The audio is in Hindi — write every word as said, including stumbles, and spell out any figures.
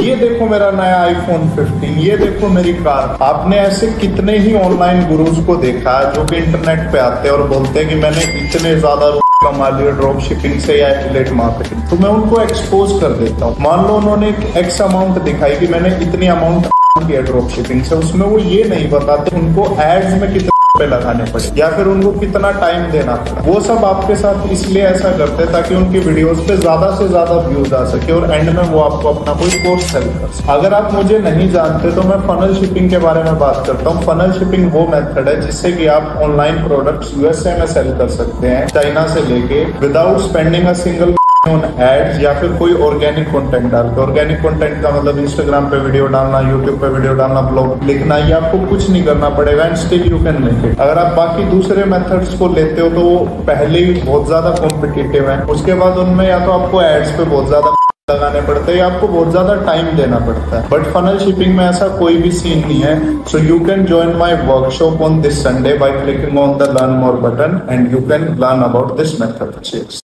ये देखो मेरा नया आईफोन फिफ्टीन, ये देखो मेरी कार। आपने ऐसे कितने ही ऑनलाइन गुरुज को देखा है जो कि इंटरनेट पे आते हैं और बोलते हैं कि मैंने इतने ज्यादा कमा लिया ड्रॉप शिपिंग से या एफिलिएट मार्केटिंग। तो मैं उनको एक्सपोज कर देता हूँ। मान लो उन्होंने एक एक्स अमाउंट दिखाई कि मैंने इतनी अमाउंट किया ड्रॉप शिपिंग से, उसमें वो ये नहीं बताते उनको एड्स में कितने पे लगाने पड़े या फिर उनको कितना टाइम देना पड़ा। वो सब आपके साथ इसलिए ऐसा करते हैं ताकि उनकी वीडियोस पे ज्यादा से ज्यादा व्यूज आ सके और एंड में वो आपको अपना कोई कोर्स सेल कर सके। अगर आप मुझे नहीं जानते तो मैं फनल शिपिंग के बारे में बात करता हूँ। फनल शिपिंग वो मेथड है जिससे कि आप ऑनलाइन प्रोडक्ट्स यूएसए में सेल कर सकते हैं, चाइना से लेके, without spending a single on ads या फिर कोई ऑर्गेनिक कंटेंट डाल के। ऑर्गेनिक कंटेंट का मतलब इंस्टाग्राम पे वीडियो डालना, यूट्यूब पे वीडियो डालना, ब्लॉग लिखना, ये आपको कुछ नहीं करना पड़ेगा and still you can make it. अगर आप बाकी दूसरे मेथड्स को लेते हो तो वो पहले ही बहुत ज्यादा कॉम्पिटिटिव है, उसके बाद उनमें या तो आपको एड्स पे बहुत ज्यादा लगाने पड़ते हैं या आपको बहुत ज्यादा टाइम देना पड़ता है। बट फनल शिपिंग में ऐसा कोई भी सीन नहीं है। So you can join my workshop on this Sunday by clicking on the learn more button and you can learn about this method.